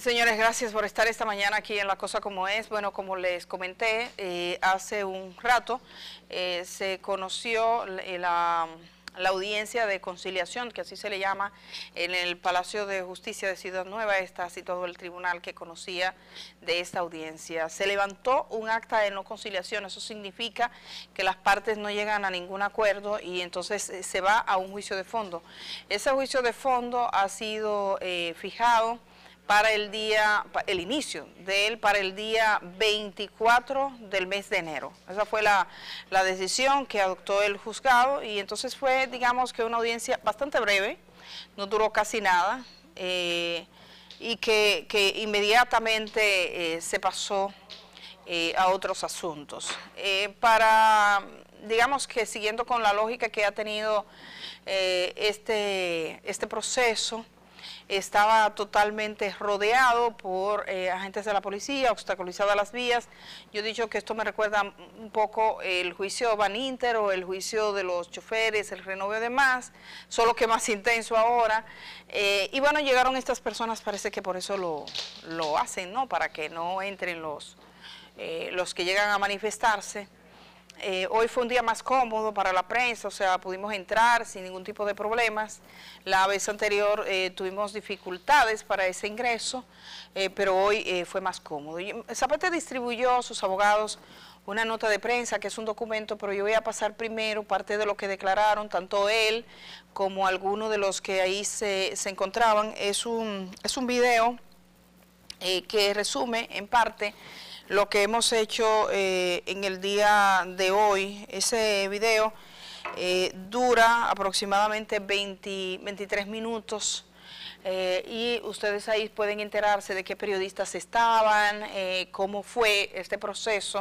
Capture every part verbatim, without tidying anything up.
Señores, gracias por estar esta mañana aquí en La Cosa Como Es. Bueno, como les comenté, eh, hace un rato eh, se conoció la, la audiencia de conciliación, que así se le llama, en el Palacio de Justicia de Ciudad Nueva. Está situado el tribunal que conocía de esta audiencia. Se levantó un acta de no conciliación. Eso significa que las partes no llegan a ningún acuerdo y entonces eh, se va a un juicio de fondo. Ese juicio de fondo ha sido eh, fijado para el día, el inicio de él para el día veinticuatro del mes de enero. Esa fue la, la decisión que adoptó el juzgado y entonces fue, digamos, que una audiencia bastante breve, no duró casi nada, eh, y que, que inmediatamente eh, se pasó eh, a otros asuntos. Eh, para, digamos que siguiendo con la lógica que ha tenido eh, este, este proceso, estaba totalmente rodeado por eh, agentes de la policía, obstaculizadas las vías. Yo he dicho que esto me recuerda un poco el juicio Van Inter o el juicio de los choferes, el Renove de Más, solo que más intenso ahora. Eh, y bueno, llegaron estas personas, parece que por eso lo, lo hacen, ¿no? Para que no entren los, eh, los que llegan a manifestarse. Eh, hoy fue un día más cómodo para la prensa, o sea, pudimos entrar sin ningún tipo de problemas. La vez anterior eh, tuvimos dificultades para ese ingreso, eh, pero hoy eh, fue más cómodo. Y Zapata distribuyó a sus abogados una nota de prensa, que es un documento, pero yo voy a pasar primero parte de lo que declararon, tanto él como algunos de los que ahí se, se encontraban. Es un, es un video eh, que resume en parte lo que hemos hecho eh, en el día de hoy. Ese video eh, dura aproximadamente veinte, veintitrés minutos eh, y ustedes ahí pueden enterarse de qué periodistas estaban, eh, cómo fue este proceso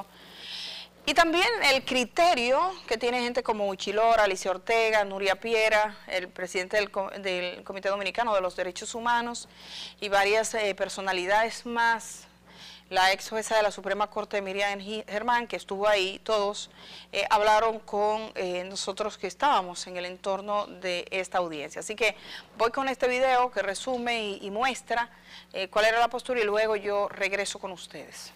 y también el criterio que tiene gente como Uchilora, Alicia Ortega, Nuria Piera, el presidente del, del Comité Dominicano de los Derechos Humanos y varias eh, personalidades más. La ex jueza de la Suprema Corte, Miriam Germán, que estuvo ahí, todos eh, hablaron con eh, nosotros que estábamos en el entorno de esta audiencia. Así que voy con este video que resume y, y muestra eh, cuál era la postura y luego yo regreso con ustedes.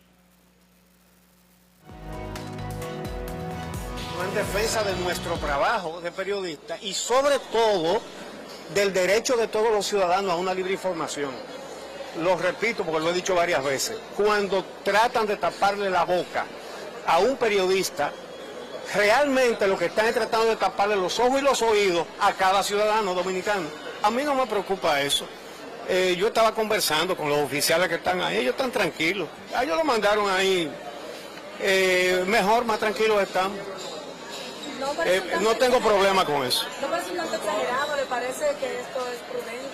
En defensa de nuestro trabajo de periodista y sobre todo del derecho de todos los ciudadanos a una libre información. Lo repito porque lo he dicho varias veces, cuando tratan de taparle la boca a un periodista, realmente lo que están es tratando de taparle los ojos y los oídos a cada ciudadano dominicano. A mí no me preocupa eso. Eh, yo estaba conversando con los oficiales que están ahí, ellos están tranquilos. A ellos lo mandaron ahí, eh, mejor, más tranquilos estamos. No, eh, no tengo problema con eso. ¿No parece un tanto exagerado? ¿Le parece que esto es prudente?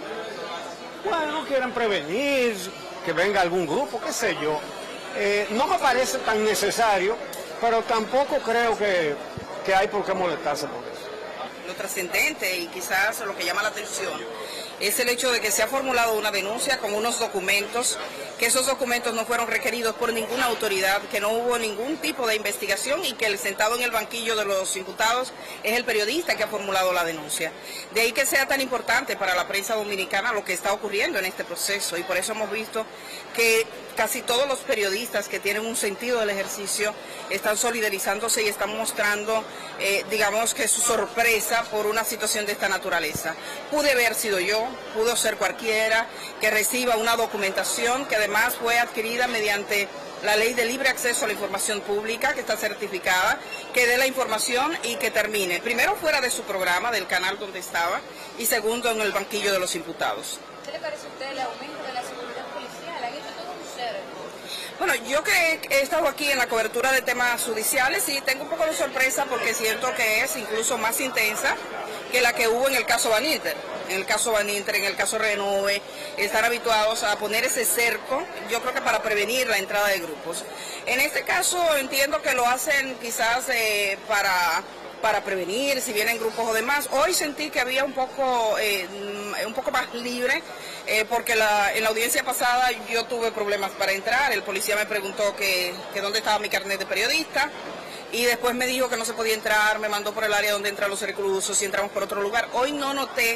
Bueno, quieren prevenir, que venga algún grupo, qué sé yo. Eh, no me parece tan necesario, pero tampoco creo que, que hay por qué molestarse por eso. Lo trascendente y quizás lo que llama la atención es el hecho de que se ha formulado una denuncia con unos documentos, que esos documentos no fueron requeridos por ninguna autoridad, que no hubo ningún tipo de investigación y que el sentado en el banquillo de los imputados es el periodista que ha formulado la denuncia. De ahí que sea tan importante para la prensa dominicana lo que está ocurriendo en este proceso y por eso hemos visto que casi todos los periodistas que tienen un sentido del ejercicio están solidarizándose y están mostrando, eh, digamos que su sorpresa por una situación de esta naturaleza. Pude haber sido yo, pudo ser cualquiera que reciba una documentación que además fue adquirida mediante la ley de libre acceso a la información pública, que está certificada, que dé la información y que termine, primero fuera de su programa, del canal donde estaba, y segundo en el banquillo de los imputados. ¿Qué le parece a usted el aumento de la seguridad policial? ¿Han hecho todo un cerco? Bueno, yo que he estado aquí en la cobertura de temas judiciales y tengo un poco de sorpresa porque siento que es incluso más intensa que la que hubo en el caso Van Inter. En el caso Van Inter, en el caso Renove, están habituados a poner ese cerco, yo creo que para prevenir la entrada de grupos. En este caso entiendo que lo hacen quizás eh, para... para prevenir si vienen grupos o demás. Hoy sentí que había un poco, eh, un poco más libre, eh, porque la, en la audiencia pasada yo tuve problemas para entrar, el policía me preguntó que, que dónde estaba mi carnet de periodista, y después me dijo que no se podía entrar, me mandó por el área donde entran los reclusos y entramos por otro lugar. Hoy no noté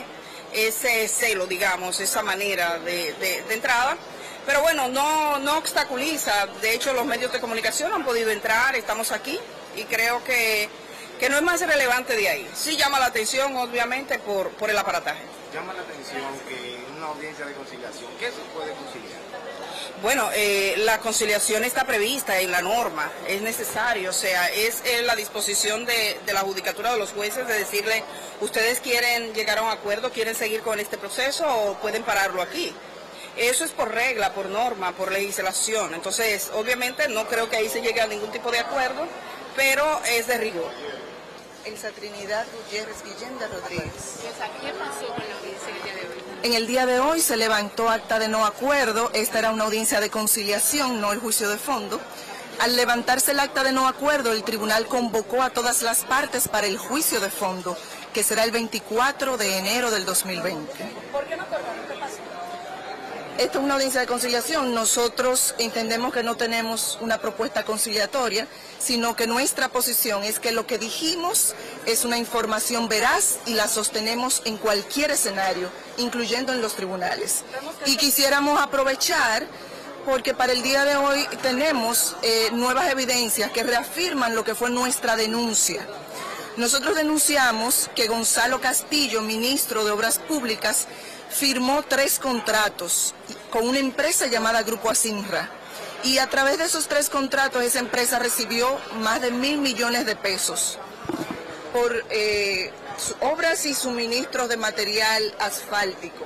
ese celo, digamos, esa manera de, de, de entrada. Pero bueno, no, no obstaculiza. De hecho, los medios de comunicación han podido entrar, estamos aquí y creo que, que no es más relevante de ahí. Sí llama la atención, obviamente, por, por el aparataje. Llama la atención que en una audiencia de conciliación, ¿qué se puede conciliar? Bueno, eh, la conciliación está prevista en la norma, es necesario, o sea, es eh, la disposición de, de la judicatura de los jueces de decirle, ustedes quieren llegar a un acuerdo, quieren seguir con este proceso o pueden pararlo aquí. Eso es por regla, por norma, por legislación, entonces obviamente no creo que ahí se llegue a ningún tipo de acuerdo, pero es de rigor. Elsa Trinidad Gutiérrez Guillén de Rodríguez. ¿Qué pasó con la audiencia el día de hoy? En el día de hoy se levantó acta de no acuerdo. Esta era una audiencia de conciliación, no el juicio de fondo. Al levantarse el acta de no acuerdo, el tribunal convocó a todas las partes para el juicio de fondo, que será el veinticuatro de enero del dos mil veinte. ¿Por qué no acordaron? ¿Qué pasó? Esta es una audiencia de conciliación. Nosotros entendemos que no tenemos una propuesta conciliatoria, sino que nuestra posición es que lo que dijimos es una información veraz y la sostenemos en cualquier escenario, incluyendo en los tribunales. Y quisiéramos aprovechar, porque para el día de hoy tenemos eh, nuevas evidencias que reafirman lo que fue nuestra denuncia. Nosotros denunciamos que Gonzalo Castillo, ministro de Obras Públicas, firmó tres contratos con una empresa llamada Grupo Asinra. Y a través de esos tres contratos esa empresa recibió más de mil millones de pesos por eh, obras y suministros de material asfáltico.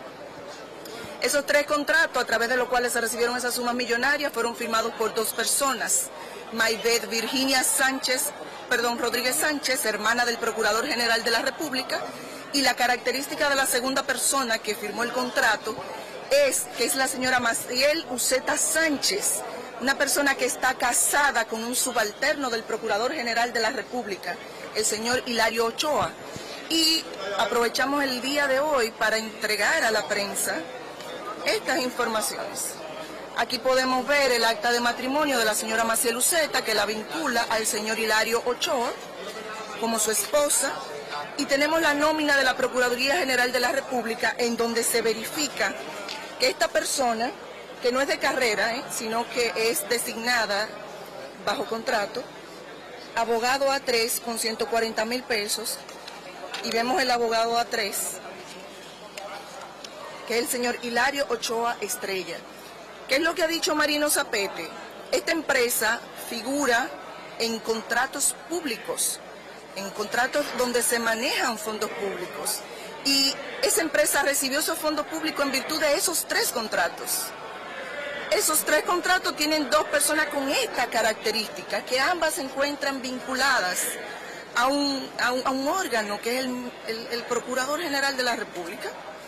Esos tres contratos, a través de los cuales se recibieron esas sumas millonarias, fueron firmados por dos personas. Maybeth Virginia Sánchez, perdón, Rodríguez Sánchez, hermana del Procurador General de la República, y la característica de la segunda persona que firmó el contrato es que es la señora Maciel Uceta Sánchez, una persona que está casada con un subalterno del Procurador General de la República, el señor Hilario Ochoa. Y aprovechamos el día de hoy para entregar a la prensa estas informaciones. Aquí podemos ver el acta de matrimonio de la señora Maciel Uceta, que la vincula al señor Hilario Ochoa como su esposa, y tenemos la nómina de la Procuraduría General de la República, en donde se verifica que esta persona, que no es de carrera, ¿eh? sino que es designada bajo contrato, abogado A tres con ciento cuarenta mil pesos, y vemos el abogado A tres, que es el señor Hilario Ochoa Estrella. ¿Qué es lo que ha dicho Marino Zapete? Esta empresa figura en contratos públicos, en contratos donde se manejan fondos públicos, y esa empresa recibió esos fondos públicos en virtud de esos tres contratos. Esos tres contratos tienen dos personas con esta característica, que ambas se encuentran vinculadas a un, a un, a un órgano que es el, el, el Procurador General de la República,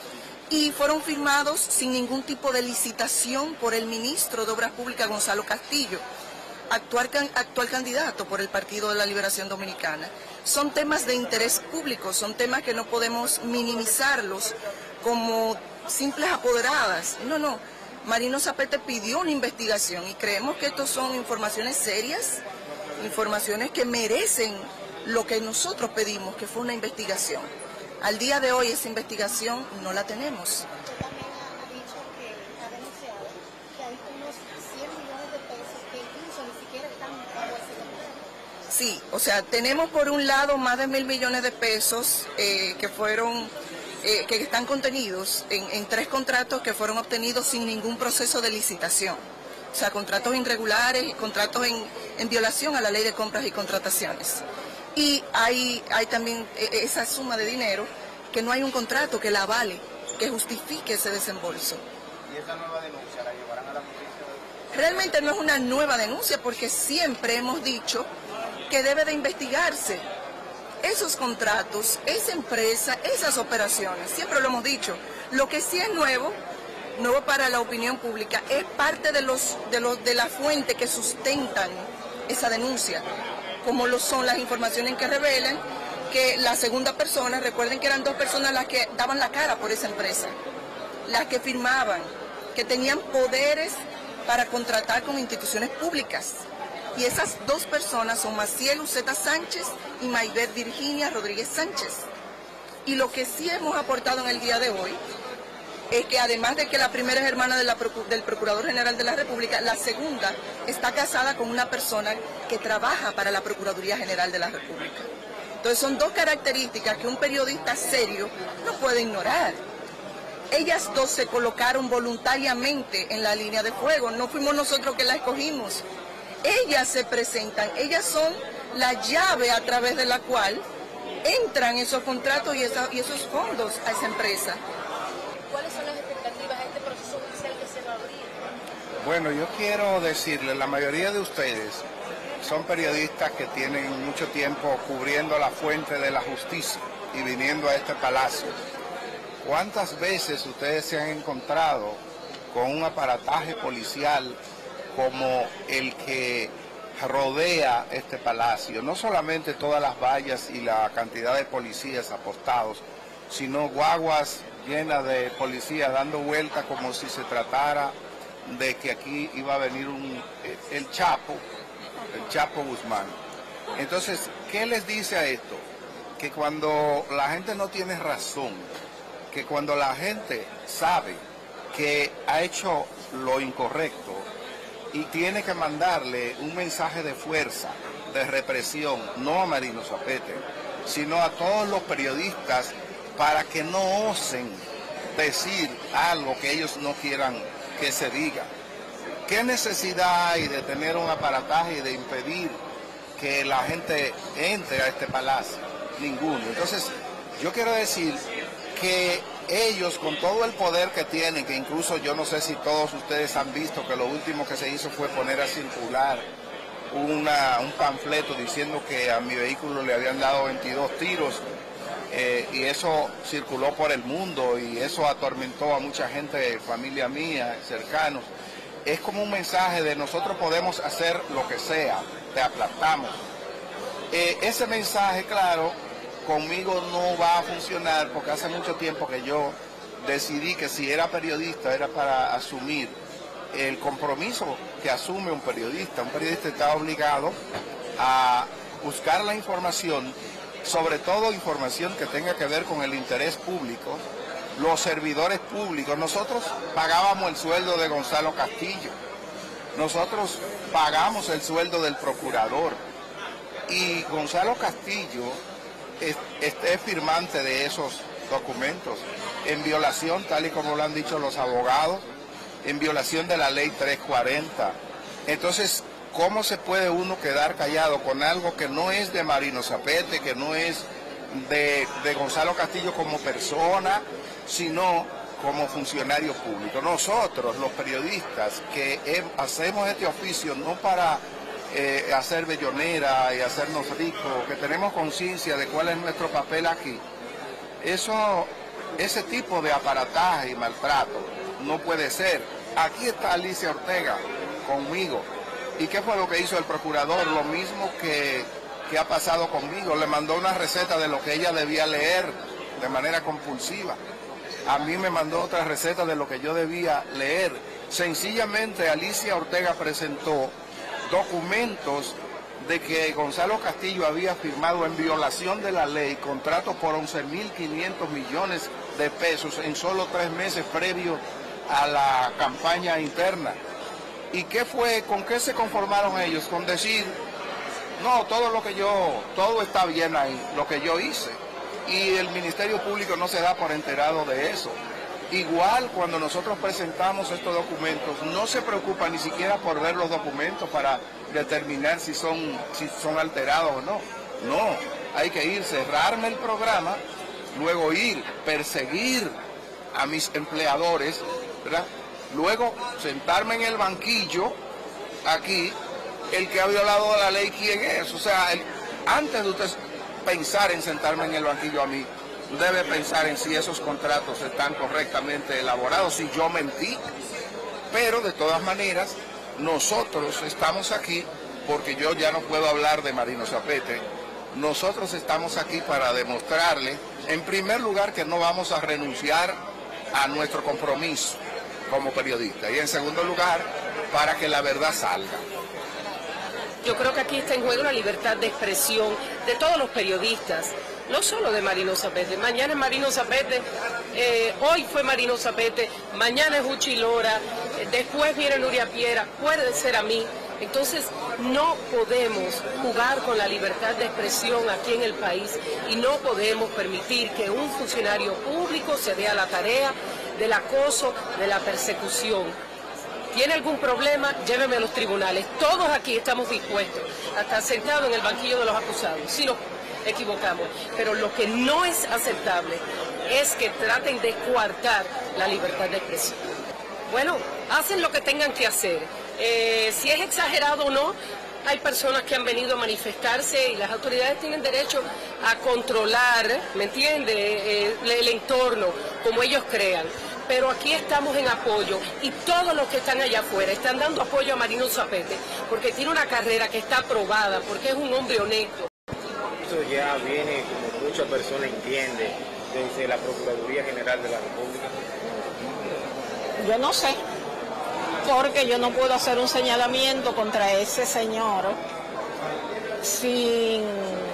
y fueron firmados sin ningún tipo de licitación por el ministro de Obras Públicas, Gonzalo Castillo, actual, actual candidato por el Partido de la Liberación Dominicana. Son temas de interés público, son temas que no podemos minimizarlos como simples apoderadas. No, no. Marino Zapete pidió una investigación y creemos que estas son informaciones serias, informaciones que merecen lo que nosotros pedimos, que fue una investigación. Al día de hoy esa investigación no la tenemos. También ha dicho que ha denunciado que hay unos cien millones de pesos que incluso ni siquiera están bajo ese contrato. Sí, o sea, tenemos por un lado más de mil millones de pesos eh, que fueron, eh, que están contenidos en, en tres contratos que fueron obtenidos sin ningún proceso de licitación. O sea, contratos irregulares, contratos en, en violación a la ley de compras y contrataciones. Y hay, hay también esa suma de dinero que no hay un contrato que la avale, que justifique ese desembolso. ¿Y esa nueva denuncia la llevarán a la justicia? Realmente no es una nueva denuncia, porque siempre hemos dicho que debe de investigarse esos contratos, esa empresa, esas operaciones. Siempre lo hemos dicho. Lo que sí es nuevo, nuevo para la opinión pública, es parte de, los, de, los, de la fuente que sustentan esa denuncia, como lo son las informaciones que revelan que la segunda persona, recuerden que eran dos personas las que daban la cara por esa empresa, las que firmaban, que tenían poderes para contratar con instituciones públicas. Y esas dos personas son Maciel Uceta Sánchez y Maybeth Virginia Rodríguez Sánchez. Y lo que sí hemos aportado en el día de hoy es que además de que la primera es hermana de la, del Procurador General de la República, la segunda está casada con una persona que trabaja para la Procuraduría General de la República. Entonces son dos características que un periodista serio no puede ignorar. Ellas dos se colocaron voluntariamente en la línea de fuego, no fuimos nosotros que la escogimos. Ellas se presentan, ellas son la llave a través de la cual entran esos contratos y, esa, y esos fondos a esa empresa. ¿Cuáles son las expectativas de este proceso judicial que se va a abrir? Bueno, yo quiero decirle, la mayoría de ustedes son periodistas que tienen mucho tiempo cubriendo la fuente de la justicia y viniendo a este palacio. ¿Cuántas veces ustedes se han encontrado con un aparataje policial como el que rodea este palacio? No solamente todas las vallas y la cantidad de policías apostados, sino guaguas llenas de policías dando vueltas como si se tratara de que aquí iba a venir un, el Chapo, el Chapo Guzmán. Entonces, ¿qué les dice a esto? Que cuando la gente no tiene razón, que cuando la gente sabe que ha hecho lo incorrecto y tiene que mandarle un mensaje de fuerza, de represión, no a Marino Zapete, sino a todos los periodistas para que no osen decir algo que ellos no quieran que se diga. ¿Qué necesidad hay de tener un aparataje y de impedir que la gente entre a este palacio? Ninguno. Entonces, yo quiero decir que ellos, con todo el poder que tienen, que incluso yo no sé si todos ustedes han visto que lo último que se hizo fue poner a circular una, un panfleto diciendo que a mi vehículo le habían dado veintidós tiros, eh, y eso circuló por el mundo y eso atormentó a mucha gente, familia mía, cercanos. Es como un mensaje de nosotros podemos hacer lo que sea, te aplastamos. Eh, ese mensaje, claro, conmigo no va a funcionar porque hace mucho tiempo que yo decidí que si era periodista era para asumir el compromiso que asume un periodista. Un periodista está obligado a buscar la información, sobre todo información que tenga que ver con el interés público, los servidores públicos. Nosotros pagábamos el sueldo de Gonzalo Castillo, nosotros pagamos el sueldo del procurador y Gonzalo Castillo es, es firmante de esos documentos en violación, tal y como lo han dicho los abogados, en violación de la ley trescientos cuarenta. Entonces, ¿cómo se puede uno quedar callado con algo que no es de Marino Zapete, que no es de, de Gonzalo Castillo como persona, sino como funcionario público? Nosotros, los periodistas, que he, hacemos este oficio no para eh, hacer bellonera y hacernos ricos, que tenemos conciencia de cuál es nuestro papel aquí, eso, ese tipo de aparataje y maltrato no puede ser. Aquí está Alicia Ortega conmigo. ¿Y qué fue lo que hizo el procurador? Lo mismo que, que ha pasado conmigo. Le mandó una receta de lo que ella debía leer de manera compulsiva. A mí me mandó otra receta de lo que yo debía leer. Sencillamente Alicia Ortega presentó documentos de que Gonzalo Castillo había firmado en violación de la ley contratos por once mil quinientos millones de pesos en solo tres meses previo a la campaña interna. ¿Y qué fue? ¿Con qué se conformaron ellos? Con decir, no, todo lo que yo, todo está bien ahí, lo que yo hice. Y el Ministerio Público no se da por enterado de eso. Igual cuando nosotros presentamos estos documentos, no se preocupa ni siquiera por ver los documentos para determinar si son, si son alterados o no. No, hay que ir, cerrarme el programa, luego ir, perseguir a mis empleadores, ¿verdad? Luego sentarme en el banquillo, aquí, el que ha violado la ley, ¿quién es? O sea, el, antes de usted pensar en sentarme en el banquillo a mí, debe pensar en si esos contratos están correctamente elaborados, si yo mentí. Pero de todas maneras, nosotros estamos aquí, porque yo ya no puedo hablar de Marino Zapete, nosotros estamos aquí para demostrarle, en primer lugar, que no vamos a renunciar a nuestro compromiso como periodista, y en segundo lugar, para que la verdad salga. Yo creo que aquí está en juego la libertad de expresión de todos los periodistas, no solo de Marino Zapete, mañana es Marino Zapete, eh, hoy fue Marino Zapete, mañana es Uchi Lora, eh, después viene Nuria Piera, puede ser a mí. Entonces no podemos jugar con la libertad de expresión aquí en el país y no podemos permitir que un funcionario público se dé a la tarea del acoso, de la persecución. ¿Tiene algún problema? Lléveme a los tribunales. Todos aquí estamos dispuestos a estar sentados en el banquillo de los acusados, si nos equivocamos. Pero lo que no es aceptable es que traten de coartar la libertad de expresión. Bueno, hacen lo que tengan que hacer. Eh, si es exagerado o no, hay personas que han venido a manifestarse y las autoridades tienen derecho a controlar, ¿me entiende?, eh, el entorno como ellos crean. Pero aquí estamos en apoyo y todos los que están allá afuera están dando apoyo a Marino Zapete porque tiene una carrera que está aprobada, porque es un hombre honesto. Eso ya viene, como muchas personas entienden, desde la Procuraduría General de la República. Yo no sé, porque yo no puedo hacer un señalamiento contra ese señor sin,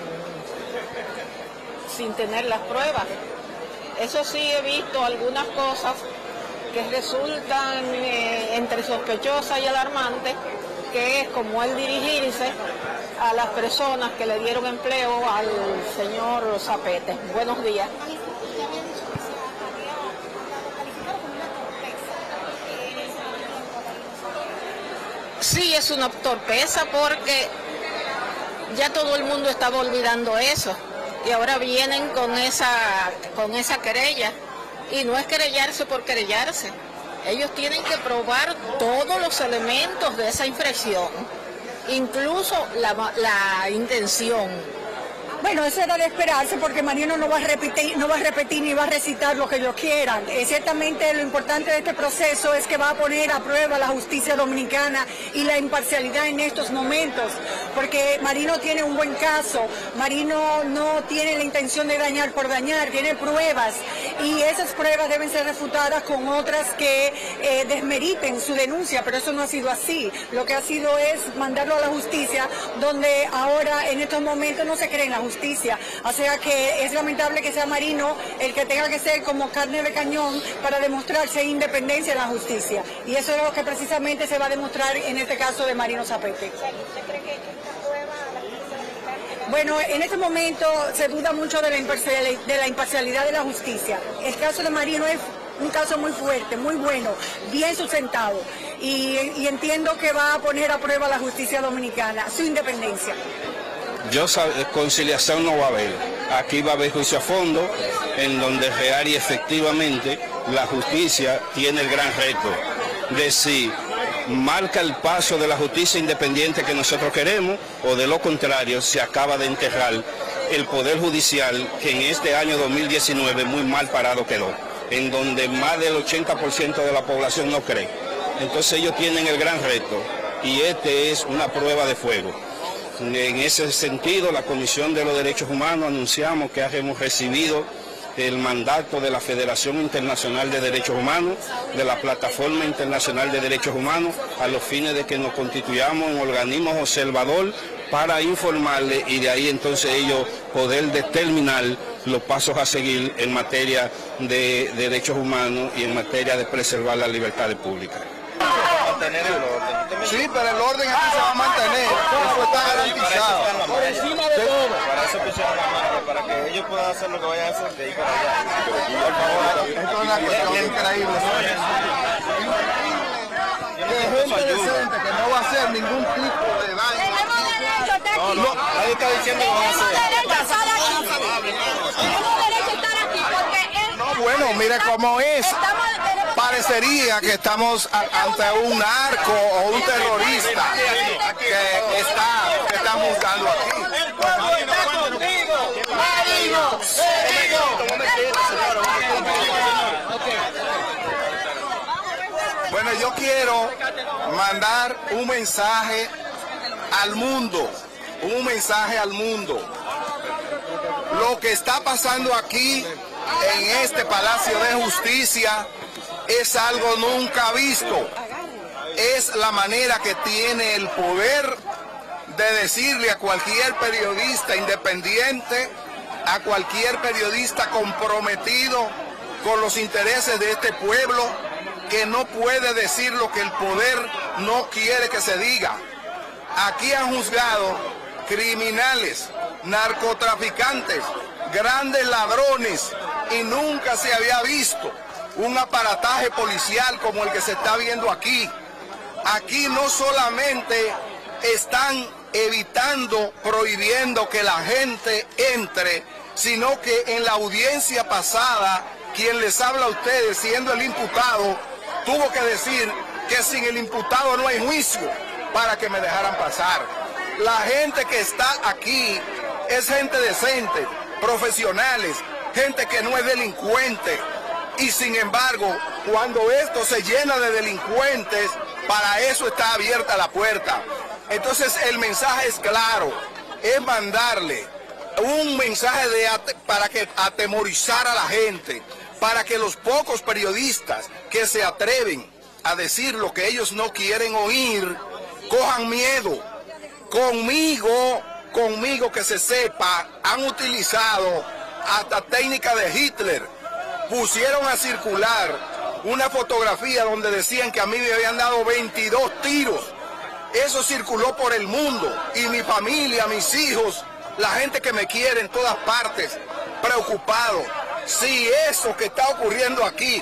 sin tener las pruebas. Eso sí, he visto algunas cosas que resultan eh, entre sospechosas y alarmantes, que es como él dirigirse a las personas que le dieron empleo al señor Zapete. Buenos días. Sí, es una torpeza porque ya todo el mundo estaba olvidando eso y ahora vienen con esa, con esa querella y no es querellarse por querellarse. Ellos tienen que probar todos los elementos de esa infracción, incluso la, la intención. Bueno, eso era de esperarse porque Marino no va a repetir, no va a repetir ni va a recitar lo que ellos quieran. Eh, ciertamente lo importante de este proceso es que va a poner a prueba la justicia dominicana y la imparcialidad en estos momentos, porque Marino tiene un buen caso, Marino no tiene la intención de dañar por dañar, tiene pruebas y esas pruebas deben ser refutadas con otras que eh, desmeriten su denuncia, pero eso no ha sido así. Lo que ha sido es mandarlo a la justicia, donde ahora en estos momentos no se cree en la justicia. justicia, o sea que es lamentable que sea Marino el que tenga que ser como carne de cañón para demostrarse independencia en la justicia, y eso es lo que precisamente se va a demostrar en este caso de Marino Zapete. Bueno, en este momento se duda mucho de la imparcialidad de la, imparcialidad de la justicia. El caso de Marino es un caso muy fuerte, muy bueno, bien sustentado, y, y entiendo que va a poner a prueba la justicia dominicana, su independencia. Yo conciliación no va a haber, aquí va a haber juicio a fondo, en donde real y efectivamente la justicia tiene el gran reto de si marca el paso de la justicia independiente que nosotros queremos, o de lo contrario se acaba de enterrar el Poder Judicial, que en este año dos mil diecinueve muy mal parado quedó, en donde más del ochenta por ciento de la población no cree. Entonces ellos tienen el gran reto y este es una prueba de fuego. En ese sentido, la Comisión de los Derechos Humanos anunciamos que hemos recibido el mandato de la Federación Internacional de Derechos Humanos, de la Plataforma Internacional de Derechos Humanos, a los fines de que nos constituyamos en organismos observador para informarles y de ahí entonces ellos poder determinar los pasos a seguir en materia de derechos humanos y en materia de preservar las libertades públicas. Mantener el orden. Sí, pero el orden aquí se va a mantener, eso está garantizado. Por encima de todo. Para eso pusieron la mano, para que ellos puedan hacer lo que vayan a hacer de ahí para allá. Por favor, esto es una cuestión increíble. De gente decente que no va a hacer ningún tipo de daño. No, no, nadie está diciendo que van a hacer. Tenemos derecho a estar aquí porque No, bueno, mire cómo es. Parecería que estamos ante un narco o un terrorista que está, que están buscando aquí. el pueblo está contigo. Marino, Bueno, yo quiero mandar un mensaje al mundo, un mensaje al mundo. Lo que está pasando aquí en este Palacio de Justicia es algo nunca visto. Es la manera que tiene el poder de decirle a cualquier periodista independiente a cualquier periodista comprometido con los intereses de este pueblo, que no puede decir lo que el poder no quiere que se diga. Aquí han juzgado criminales, narcotraficantes, grandes ladrones, y nunca se había visto un aparataje policial como el que se está viendo aquí. Aquí no solamente están evitando, prohibiendo que la gente entre, sino que en la audiencia pasada, quien les habla a ustedes, siendo el imputado, tuvo que decir que sin el imputado no hay juicio para que me dejaran pasar. La gente que está aquí es gente decente, profesionales, gente que no es delincuente. Y sin embargo, cuando esto se llena de delincuentes, para eso está abierta la puerta. Entonces el mensaje es claro, es mandarle un mensaje de para que atemorizar a la gente, para que los pocos periodistas que se atreven a decir lo que ellos no quieren oír, cojan miedo. Conmigo, conmigo que se sepa, han utilizado hasta técnica de Hitler. Pusieron a circular una fotografía donde decían que a mí me habían dado veintidós tiros. Eso circuló por el mundo, y mi familia, mis hijos, la gente que me quiere en todas partes, preocupado. Si eso que está ocurriendo aquí,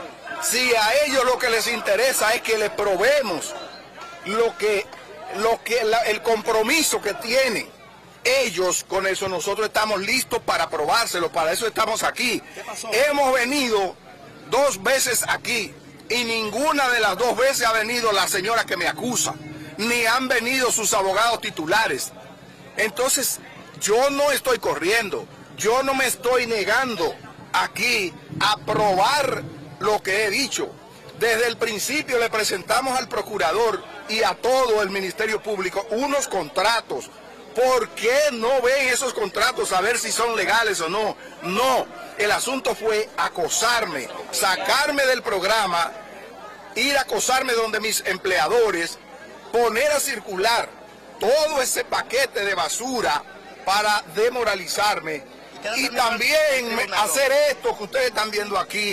si a ellos lo que les interesa es que les probemos lo que, lo que la, el compromiso que tienen ellos con eso, nosotros estamos listos para probárselo, para eso estamos aquí. Hemos venido dos veces aquí y ninguna de las dos veces ha venido la señora que me acusa, ni han venido sus abogados titulares. Entonces, yo no estoy corriendo, yo no me estoy negando aquí a probar lo que he dicho. Desde el principio le presentamos al procurador y a todo el Ministerio Público unos contratos. ¿Por qué no ven esos contratos a ver si son legales o no? No, el asunto fue acosarme, sacarme del programa, ir a acosarme donde mis empleadores, poner a circular todo ese paquete de basura para demoralizarme y también hacer esto que ustedes están viendo aquí,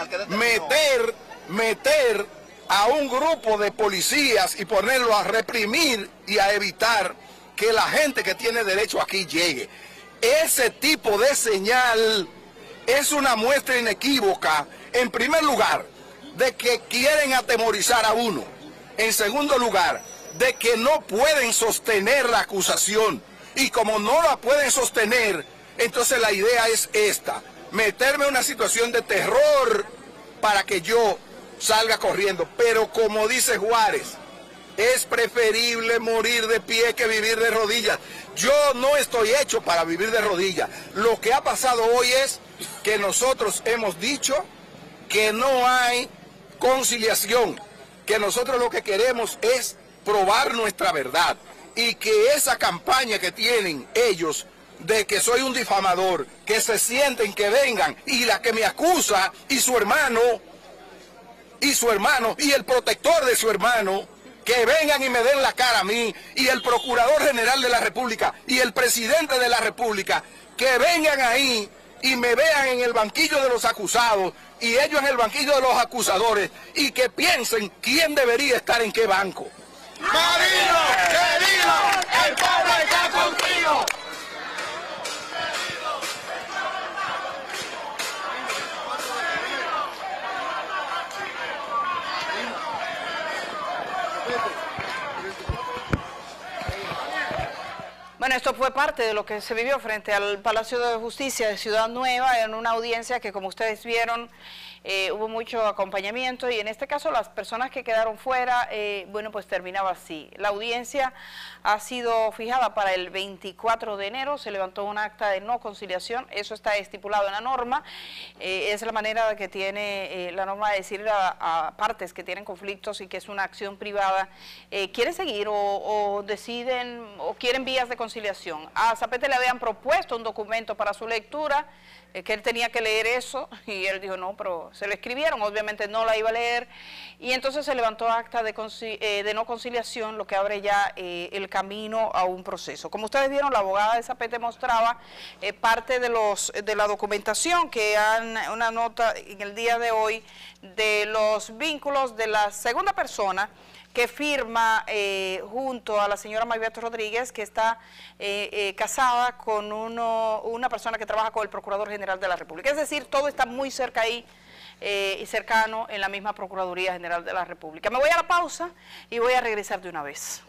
meter, meter a un grupo de policías y ponerlo a reprimir y a evitar que la gente que tiene derecho aquí llegue. Ese tipo de señal es una muestra inequívoca, en primer lugar, de que quieren atemorizar a uno. En segundo lugar, de que no pueden sostener la acusación. Y como no la pueden sostener, entonces la idea es esta: meterme en una situación de terror para que yo salga corriendo. Pero como dice Juárez, es preferible morir de pie que vivir de rodillas. Yo no estoy hecho para vivir de rodillas. Lo que ha pasado hoy es que nosotros hemos dicho que no hay conciliación, que nosotros lo que queremos es probar nuestra verdad, y que esa campaña que tienen ellos de que soy un difamador, que se sienten, que vengan, y la que me acusa, y su hermano, y su hermano, y el protector de su hermano, que vengan y me den la cara a mí, y el Procurador General de la República, y el Presidente de la República, que vengan ahí y me vean en el banquillo de los acusados, y ellos en el banquillo de los acusadores, y que piensen quién debería estar en qué banco. Marino, querido, el pueblo está contigo. Bueno, esto fue parte de lo que se vivió frente al Palacio de Justicia de Ciudad Nueva, en una audiencia que, como ustedes vieron, eh, hubo mucho acompañamiento, y en este caso las personas que quedaron fuera, eh, bueno, pues terminaba así. La audiencia ha sido fijada para el veinticuatro de enero, se levantó un acta de no conciliación, eso está estipulado en la norma, eh, es la manera que tiene eh, la norma de decir a, a partes que tienen conflictos y que es una acción privada, eh, quieren seguir o, o deciden o quieren vías de conciliación. A Zapete le habían propuesto un documento para su lectura, eh, que él tenía que leer eso, y él dijo, no, pero lo, se lo escribieron, obviamente no la iba a leer, y entonces se levantó acta de, eh, de no conciliación, lo que abre ya eh, el camino a un proceso. Como ustedes vieron, la abogada de Zapete mostraba eh, parte de, los, de la documentación que han, una nota en el día de hoy de los vínculos de la segunda persona que firma eh, junto a la señora Maybeto Rodríguez, que está eh, eh, casada con uno, una persona que trabaja con el Procurador General de la República. Es decir, todo está muy cerca ahí eh, y cercano en la misma Procuraduría General de la República. Me voy a la pausa y voy a regresar de una vez.